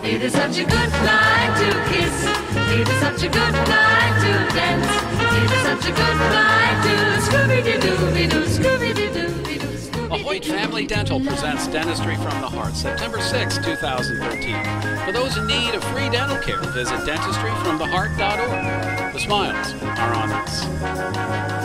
It is such a good night to kiss. It is such a good night to dance. It is such a good night to Scooby-Doo-Doo-Doo, Scooby-Doo-Doo-Doo. Ahoyt Family Dental presents Dentistry from the Heart, September 6, 2013. For those in need of free dental care, visit dentistryfromtheheart.org. The smiles are on us.